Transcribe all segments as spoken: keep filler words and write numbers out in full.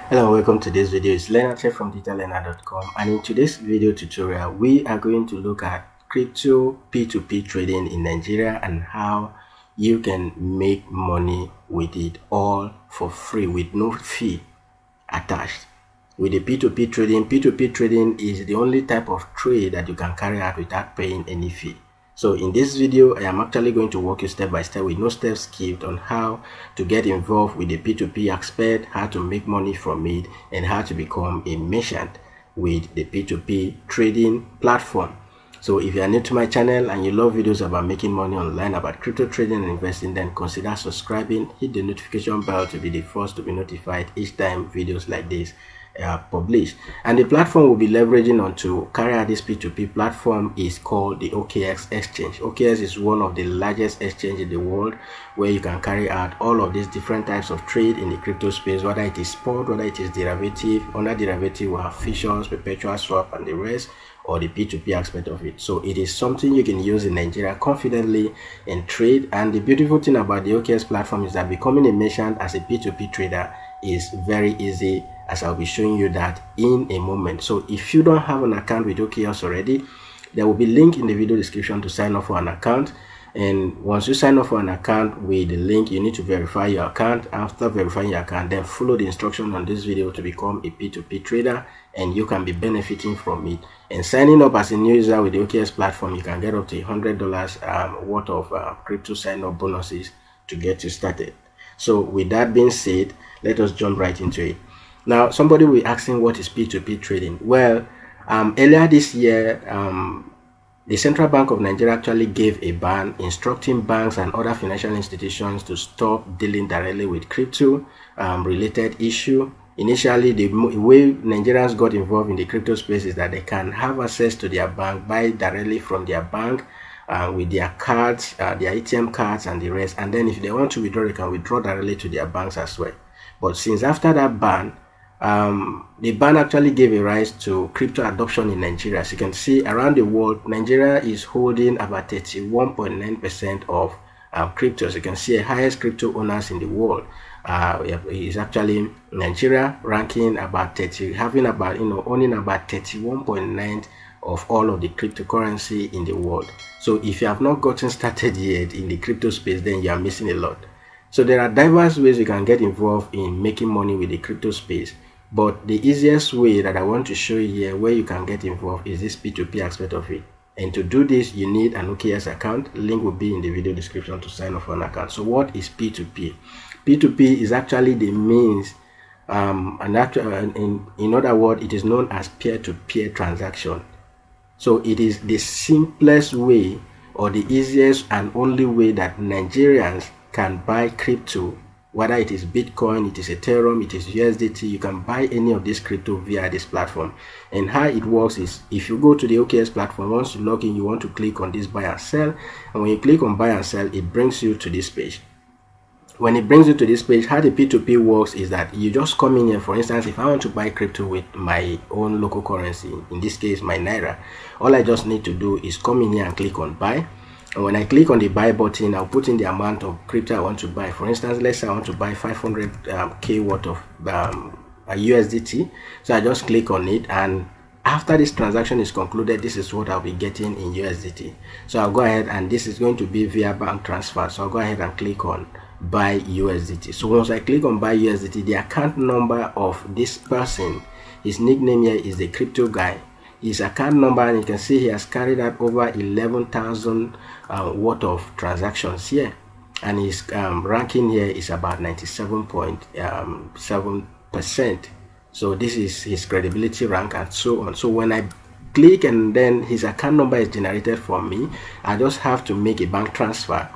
Hello and welcome to this video. It's Leonard here from digital learner dot com, and in today's video tutorial we are going to look at crypto P two P trading in Nigeria and how you can make money with it all for free with no fee attached. With the P two P trading, P two P trading is the only type of trade that you can carry out without paying any fee. So in this video, I am actually going to walk you step by step with no steps skipped on how to get involved with the P two P aspect, how to make money from it, and how to become a merchant with the P two P trading platform. So if you are new to my channel and you love videos about making money online, about crypto trading and investing, then consider subscribing, hit the notification bell to be the first to be notified each time videos like this are published. And the platform will be leveraging on to carry out this P two P platform is called the O K X exchange. O K X is one of the largest exchange in the world where you can carry out all of these different types of trade in the crypto space, whether it is spot, whether it is derivative. Under derivative we have futures, perpetual swap, and the rest, or the P two P aspect of it. So it is something you can use in Nigeria confidently and trade. And the beautiful thing about the O K X platform is that becoming a merchant as a P two P trader is very easy, as I'll be showing you that in a moment. So if you don't have an account with O K X already, there will be a link in the video description to sign up for an account. And once you sign up for an account with the link, you need to verify your account. After verifying your account, then follow the instruction on this video to become a P two P trader, and you can be benefiting from it. And signing up as a new user with the O K X platform, you can get up to one hundred dollars um, worth of uh, crypto sign up bonuses to get you started. So with that being said, let us jump right into it. Now, somebody will be asking, what is P two P trading? Well, um, earlier this year, um, the Central Bank of Nigeria actually gave a ban instructing banks and other financial institutions to stop dealing directly with crypto um, related issue. Initially, the way Nigerians got involved in the crypto space is that they can have access to their bank, buy directly from their bank uh, with their cards, uh, their A T M cards and the rest. And then if they want to withdraw, they can withdraw directly to their banks as well. But since after that ban, Um, the ban actually gave a rise to crypto adoption in Nigeria. As you can see, around the world, Nigeria is holding about thirty-one point nine percent of uh, crypto. As you can see, the highest crypto owners in the world uh, is actually Nigeria, ranking about thirty, having about, you know, owning about thirty-one point nine of all of the cryptocurrency in the world. So if you have not gotten started yet in the crypto space, then you are missing a lot. So there are diverse ways you can get involved in making money with the crypto space. But the easiest way that I want to show you here where you can get involved is this P two P aspect of it. And to do this, you need an O K X account. Link will be in the video description to sign up for an account. So what is P two P? P two P is actually the means, um, and actually, in, in other words, it is known as peer-to-peer transaction. So it is the simplest way or the easiest and only way that Nigerians can buy crypto. Whether it is Bitcoin, it is Ethereum, it is U S D T, you can buy any of this crypto via this platform. And how it works is, if you go to the O K X platform, once you log in, you want to click on this buy and sell. And when you click on buy and sell, it brings you to this page. When it brings you to this page, how the P two P works is that you just come in here. For instance, if I want to buy crypto with my own local currency, in this case, my Naira, all I just need to do is come in here and click on buy. And when I click on the buy button, I'll put in the amount of crypto I want to buy. For instance, let's say I want to buy five hundred K um, worth of um, U S D T. So I just click on it, and after this transaction is concluded, this is what I'll be getting in U S D T. So I'll go ahead, and this is going to be via bank transfer. So I'll go ahead and click on buy U S D T. So once I click on buy U S D T, the account number of this person, his nickname here is the crypto guy. His account number, and you can see he has carried out over eleven thousand uh, worth of transactions here, and his um, ranking here is about ninety-seven point seven percent. So this is his credibility rank and so on. So when I click and then his account number is generated for me, I just have to make a bank transfer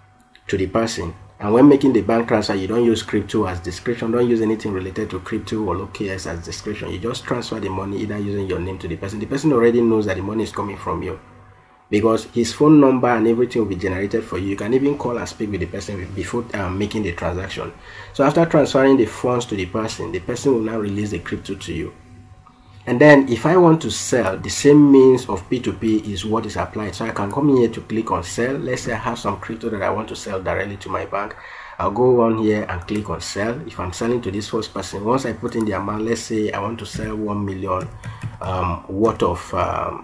to the person. And when making the bank transfer, you don't use crypto as description, don't use anything related to crypto or O K X as description. You just transfer the money either using your name to the person. The person already knows that the money is coming from you, because his phone number and everything will be generated for you. You can even call and speak with the person before um, making the transaction. So after transferring the funds to the person, the person will now release the crypto to you. And then if I want to sell, the same means of P two P is what is applied. So I can come in here to click on sell. Let's say I have some crypto that I want to sell directly to my bank. I'll go on here and click on sell. If I'm selling to this first person, once I put in the amount, let's say I want to sell one million um, worth of um,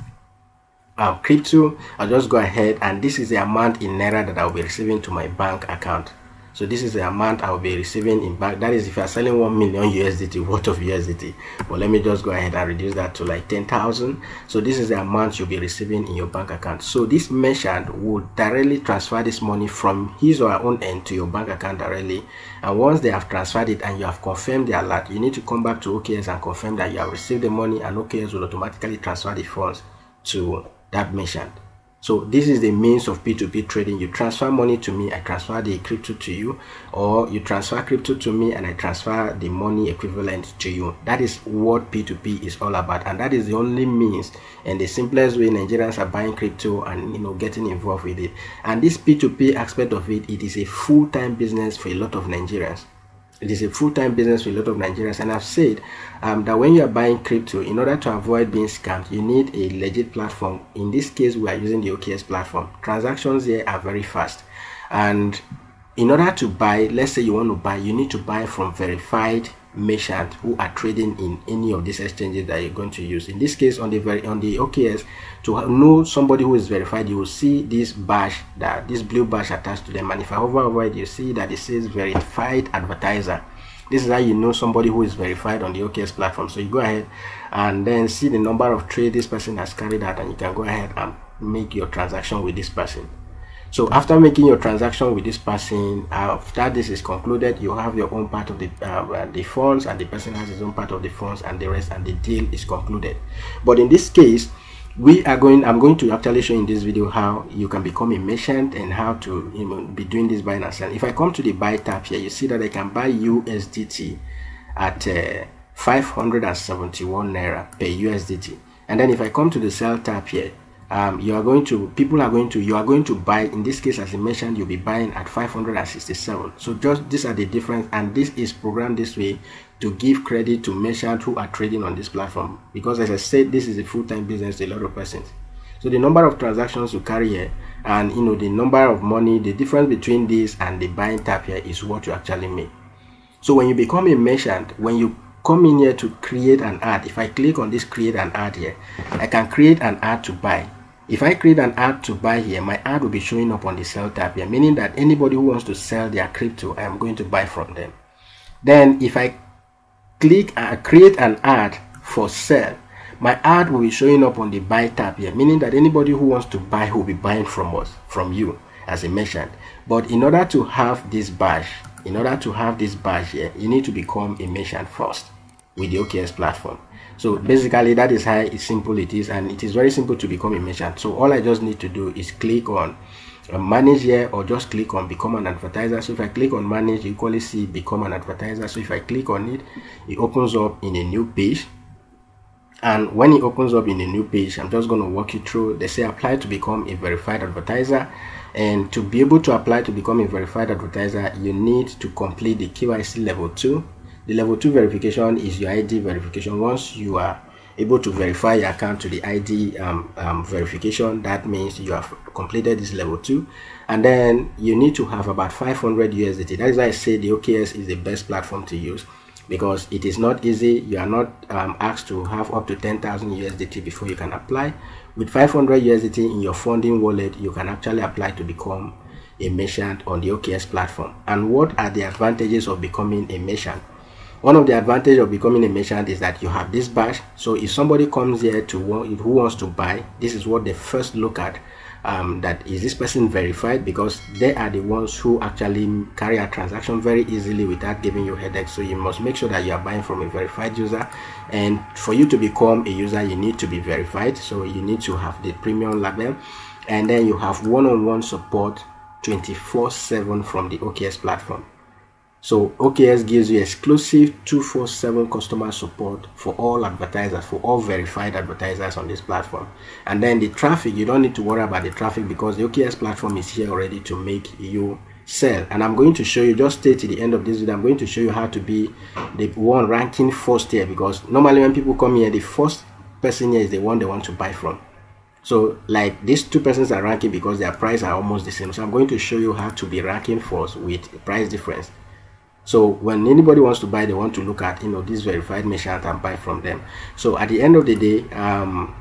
um, crypto, I'll just go ahead, and this is the amount in Naira that I'll be receiving to my bank account. So this is the amount I'll be receiving in bank. That is if you're selling one million U S D T worth of U S D T. But let me just go ahead and reduce that to like ten thousand. So this is the amount you'll be receiving in your bank account. So this merchant will directly transfer this money from his or her own end to your bank account directly. And once they have transferred it and you have confirmed the alert, you need to come back to O K S and confirm that you have received the money, and O K S will automatically transfer the funds to that merchant. So this is the means of P two P trading. You transfer money to me, I transfer the crypto to you, or you transfer crypto to me and I transfer the money equivalent to you. That is what P two P is all about, and that is the only means and the simplest way Nigerians are buying crypto and, you know, getting involved with it. And this P two P aspect of it, it is a full-time business for a lot of Nigerians. It is a full-time business for a lot of Nigerians, and I've said um, that when you are buying crypto, in order to avoid being scammed, you need a legit platform. In this case, we are using the O K S platform. Transactions here are very fast, and in order to buy, let's say you want to buy, you need to buy from verified merchants who are trading in any of these exchanges that you're going to use. In this case, on the very on the O K S, to know somebody who is verified, you will see this badge, that this blue badge attached to them, and if I hover over it, you see that it says verified advertiser. This is how you know somebody who is verified on the O K S platform. So you go ahead and then see the number of trades this person has carried out, and you can go ahead and make your transaction with this person. So after making your transaction with this person, after this is concluded, you have your own part of the uh, the funds, and the person has his own part of the funds, and the rest, and the deal is concluded. But in this case, we are going I'm going to actually show in this video how you can become a merchant and how to, you know, be doing this buying and selling. If I come to the buy tab here, you see that I can buy U S D T at uh, five hundred seventy-one naira per U S D T. And then if I come to the sell tab here, um you are going to people are going to you are going to buy, in this case as I mentioned, you'll be buying at five hundred sixty-seven. So just these are the difference, and this is programmed this way to give credit to merchants who are trading on this platform, because as I said, this is a full-time business to a lot of persons. So the number of transactions you carry here, and you know, the number of money, the difference between this and the buying tab here is what you actually make. So when you become a merchant, when you come in here to create an ad, if I click on this create an ad here, I can create an ad to buy. If I create an ad to buy here, my ad will be showing up on the sell tab here, meaning that anybody who wants to sell their crypto, I am going to buy from them. Then if I click uh, create an ad for sell, my ad will be showing up on the buy tab here, meaning that anybody who wants to buy will be buying from us, from you as a merchant. But in order to have this badge, in order to have this badge here, you need to become a merchant first with the O K S platform. So basically that is how simple it is, and it is very simple to become a merchant. So all I just need to do is click on uh, manage here, or just click on become an advertiser. So if I click on manage, you equally see become an advertiser. So if I click on it, it opens up in a new page. And when it opens up in a new page, I'm just going to walk you through. They say apply to become a verified advertiser, and to be able to apply to become a verified advertiser, you need to complete the K Y C level two. The level two verification is your I D verification. Once you are able to verify your account to the I D um, um, verification, that means you have completed this level two. And then you need to have about five hundred U S D T. That is why I say the O K S is the best platform to use, because it is not easy. You are not um, asked to have up to ten thousand U S D T before you can apply. With five hundred U S D T in your funding wallet, you can actually apply to become a merchant on the O K S platform. And what are the advantages of becoming a merchant? One of the advantages of becoming a merchant is that you have this badge. So if somebody comes here to who wants to buy, this is what they first look at. Um, that is this person verified, because they are the ones who actually carry a transaction very easily without giving you headaches. So you must make sure that you are buying from a verified user, and for you to become a user, you need to be verified. So you need to have the premium label, and then you have one-on-one support twenty-four seven from the O K S platform. So O K S gives you exclusive two four seven customer support for all advertisers, for all verified advertisers on this platform. And then the traffic, you don't need to worry about the traffic, because the O K S platform is here already to make you sell. And I'm going to show you, just stay to the end of this video, I'm going to show you how to be the one ranking first here, because normally when people come here, the first person here is the one they want to buy from. So like these two persons are ranking because their price are almost the same. So I'm going to show you how to be ranking first with price difference. So when anybody wants to buy, they want to look at, you know, this verified merchant and buy from them. So at the end of the day, um,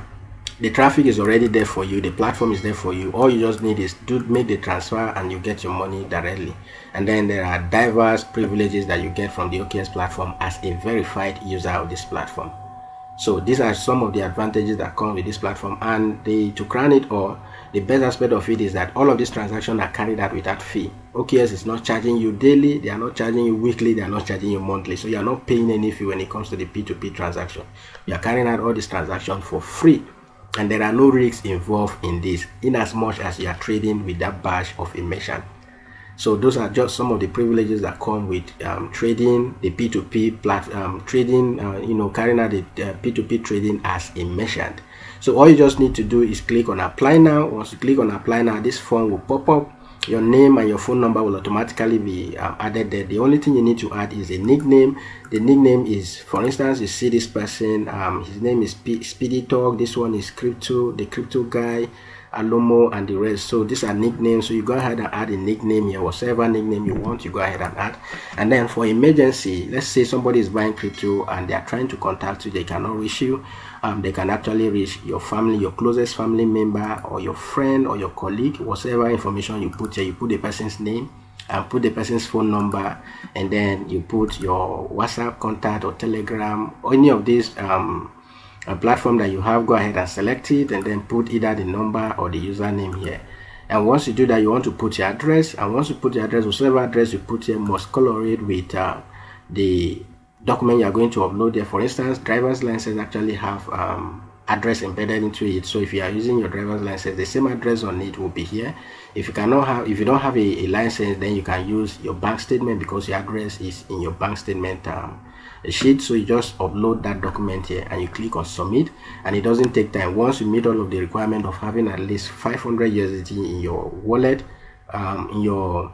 the traffic is already there for you. The platform is there for you. All you just need is to make the transfer and you get your money directly. And then there are diverse privileges that you get from the O K S platform as a verified user of this platform. So these are some of the advantages that come with this platform. And the, to crown it all, the best aspect of it is that all of these transactions are carried out without fee. O K S is not charging you daily, they are not charging you weekly, they are not charging you monthly. So you are not paying any fee when it comes to the P two P transaction. You are carrying out all these transactions for free. And there are no risks involved in this, in as much as you are trading with that badge of a merchant. So those are just some of the privileges that come with um, trading the P two P platform, um, trading, uh, you know, carrying out the uh, P two P trading as a merchant. So all you just need to do is click on apply now. Once you click on apply now, this form will pop up. Your name and your phone number will automatically be um, added there. The only thing you need to add is a nickname. The nickname is, for instance, you see this person, um, his name is P Speedy Talk. This one is Crypto, the Crypto Guy, Alomo, and the rest. So these are nicknames. So you go ahead and add a nickname here, whatever nickname you want, you go ahead and add. And then for emergency, let's say somebody is buying crypto and they are trying to contact you, they cannot reach you. Um, they can actually reach your family, your closest family member, or your friend, or your colleague. Whatever information you put here, you put the person's name and put the person's phone number, and then you put your WhatsApp contact or Telegram or any of these um, a platform that you have. Go ahead and select it, and then put either the number or the username here. And once you do that, you want to put your address, and once you put your address, whatever address you put here must color it with uh, the document you are going to upload there. For instance, driver's license actually have um, address embedded into it. So if you are using your driver's license, the same address on it will be here. If you cannot have, if you don't have a, a license, then you can use your bank statement because your address is in your bank statement um, sheet. So you just upload that document here and you click on submit, and it doesn't take time. Once you meet all of the requirement of having at least five hundred U S D T in your wallet, um, in your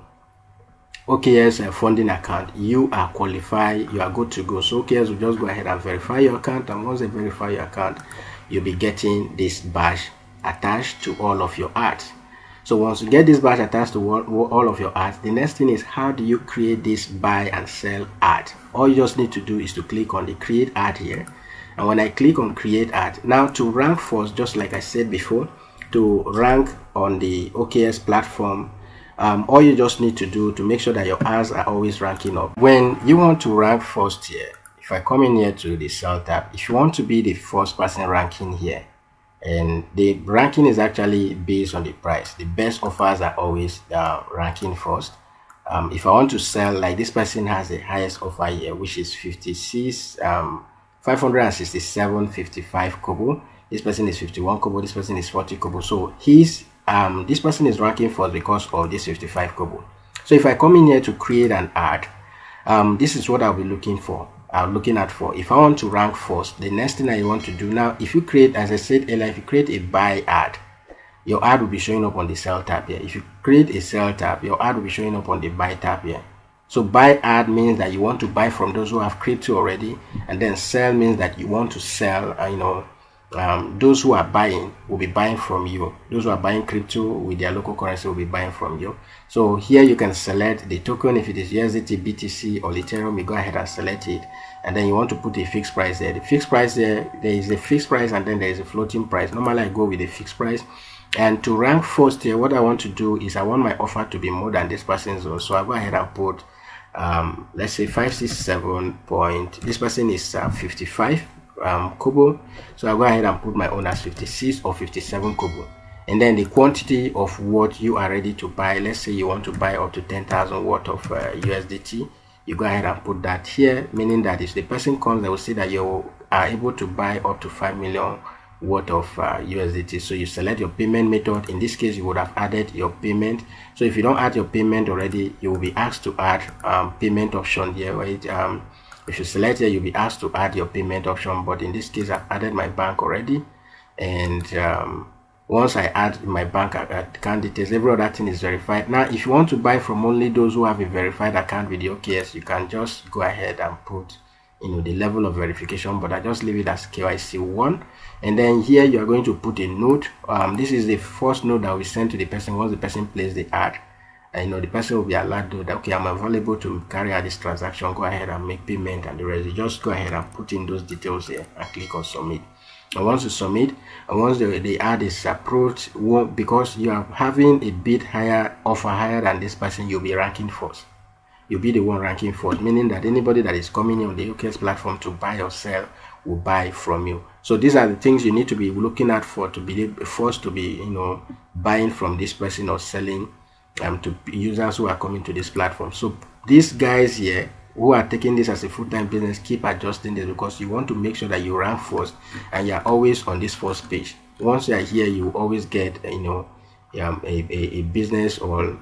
O K S uh, funding account, you are qualified, you are good to go. So O K S will just go ahead and verify your account, and once they verify your account, you'll be getting this badge attached to all of your ads. So once you get this badge attached to all, all of your ads, the next thing is, how do you create this buy and sell ad? All you just need to do is to click on the create ad here. And when I click on create ad, now to rank first, just like I said before, to rank on the O K S platform, um, all you just need to do to make sure that your ads are always ranking up. When you want to rank first here, if I come in here to the sell tab, if you want to be the first person ranking here, and the ranking is actually based on the price, the best offers are always uh, ranking first. Um, if I want to sell, like this person has the highest offer here, which is fifty-six, um, five hundred sixty-seven fifty-five kobo. This person is fifty-one kobo. This person is forty kobo. So he's um this person is ranking first because of this fifty-five kobo. So if I come in here to create an ad, um, this is what I'll be looking for. I'm looking at for if I want to rank first, the next thing I want to do now, if you create, as I said earlier, if you create a buy ad, your ad will be showing up on the sell tab here. If you create a sell tab, your ad will be showing up on the buy tab here. So buy ad means that you want to buy from those who have crypto already, and then sell means that you want to sell. Uh, you know, um, those who are buying will be buying from you. Those who are buying crypto with their local currency will be buying from you. So here you can select the token. If it is U S D T, B T C, or Ethereum, you go ahead and select it, and then you want to put a fixed price there. The fixed price there, there is a fixed price, and then there is a floating price. Normally I go with a fixed price. And to rank first here, what I want to do is I want my offer to be more than this person's own. So I go ahead and put um let's say five sixty-seven point, this person is uh, fifty-five um kobo, so I go ahead and put my own as fifty-six or fifty-seven kobo. And then the quantity of what you are ready to buy, let's say you want to buy up to ten thousand worth of uh, U S D T, you go ahead and put that here, meaning that if the person comes, they will see that you are able to buy up to five million worth of uh, U S D T. So you select your payment method. In this case, you would have added your payment. So if you don't add your payment already, you will be asked to add um, payment option here, right? Um, if you select here, you'll be asked to add your payment option, but in this case, I've added my bank already. And um, once I add my bank account details, every other thing is verified. Now, if you want to buy from only those who have a verified account with the O K S, you can just go ahead and put you know the level of verification, but I just leave it as K Y C one. And then here you are going to put a note. Um, this is the first note that we send to the person once the person plays the ad. And, you know the person will be alerted that okay, I'm available to carry out this transaction. Go ahead and make payment, and the rest. You just go ahead and put in those details here and click on submit. And once you submit, and once the, the ad is approved, because you are having a bit higher offer higher than this person, you'll be ranking first. You'll be the one ranking first, meaning that anybody that is coming in on the O K X platform to buy or sell will buy from you. So these are the things you need to be looking at for to be forced to be, you know, buying from this person or selling um to users who are coming to this platform. So these guys here who are taking this as a full-time business, keep adjusting this, because you want to make sure that you rank first and you're always on this first page. Once you are here, you always get, you know, um, a, a, a business or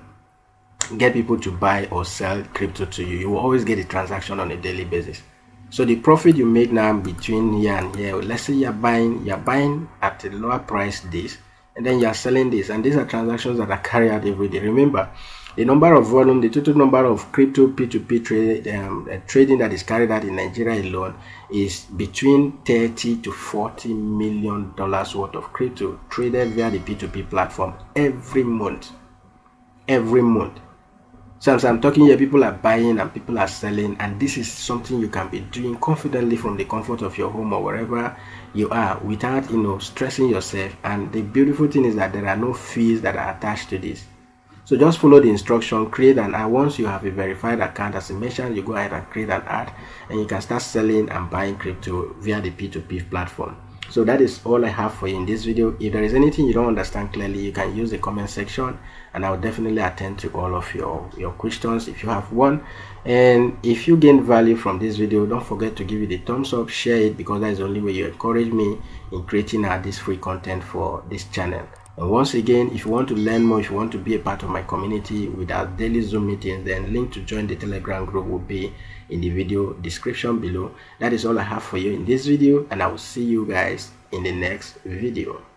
get people to buy or sell crypto to you. You will always get a transaction on a daily basis. So the profit you make now between here and here, let's say you're buying you're buying at a lower price this, and then you're selling this, and these are transactions that are carried out every day. Remember, the number of volume, the total number of crypto P two P trade, um, uh, trading that is carried out in Nigeria alone is between thirty to forty million dollars worth of crypto traded via the P two P platform every month. Every month. So as I'm talking here, people are buying and people are selling, and this is something you can be doing confidently from the comfort of your home or wherever you are, without, you know, stressing yourself. And the beautiful thing is that there are no fees that are attached to this. So just follow the instruction, create an ad. Once you have a verified account, as I mentioned, you go ahead and create an ad, and you can start selling and buying crypto via the P two P platform. So that is all I have for you in this video. If there is anything you don't understand clearly, you can use the comment section, and I will definitely attend to all of your your questions if you have one. And if you gain value from this video, don't forget to give it a thumbs up, share it, because that is the only way you encourage me in creating uh, this free content for this channel. And once again, if you want to learn more, if you want to be a part of my community with our daily Zoom meetings, then link to join the Telegram group will be in the video description below. That is all I have for you in this video, and I will see you guys in the next video.